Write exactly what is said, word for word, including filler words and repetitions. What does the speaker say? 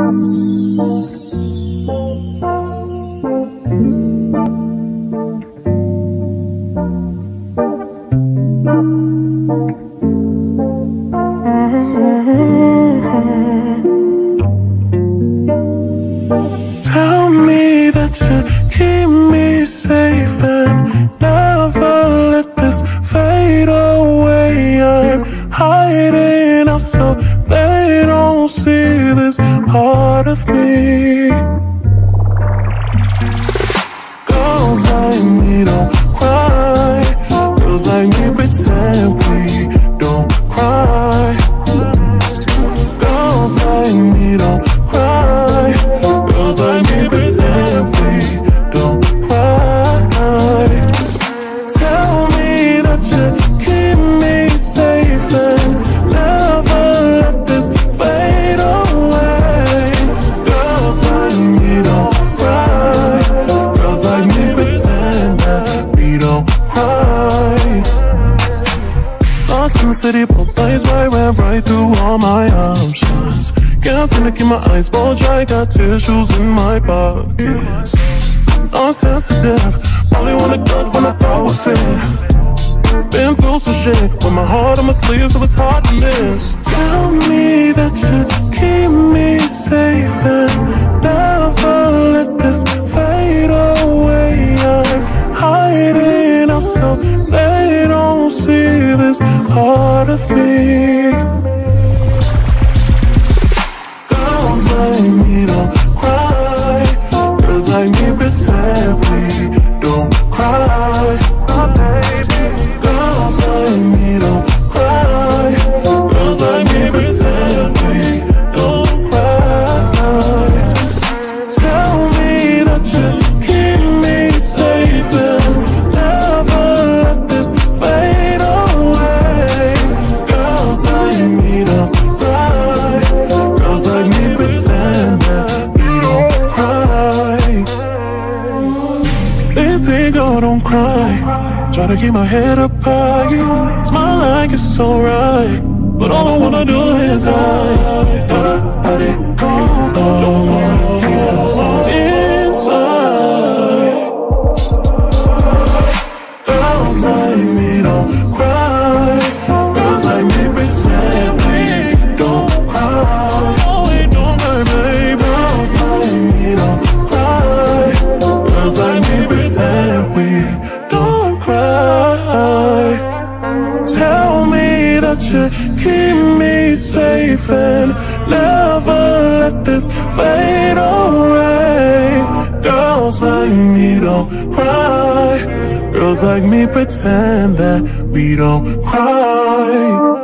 Tell me that you keep me safe and never let this fade away. I'm hiding out so they don't see this part of me. Girls like me don't cry. Girls like me pretend we don't cry. Girls like me don't cry. Girls like me pretend we don't cry. Tell me that you keep me safe and never let this fade away. Girls like me don't cry. Girls like me pretend that we don't cry. Lost in the city, both ways, right, ran right through all my options. Can't seem to keep my eyes bowl dry, got tissues in my pockets. I'm sensitive, only wanna duck when I throw a fit. Been through some shit, with my heart on my sleeve, so it's hard to miss. Tell me that you keep me safe and never let this fade away. I'm hiding out so they don't see this part of me. Girls like me don't cry. Girls like me pretend we don't cry. Girls like me don't cry. Girls like me pretend we don't cry. Tell me that you keep me safe and never let this fade away. Girls like me don't cry. Girls like me pretend that we don't cry. They say girl don't cry. Try to keep my head up high, smile like it's alright, but all I wanna do is hide. Gotta let it go, don't wanna keep the song inside. Girls like me don't cry. Girls like me pretend we don't cry. Oh, we don't cry, baby. Girls like me don't cry. Girls like me pretend we don't cry. Tell me that you keep me safe and never let this fade away. Girls like me don't cry. Girls like me pretend that we don't cry.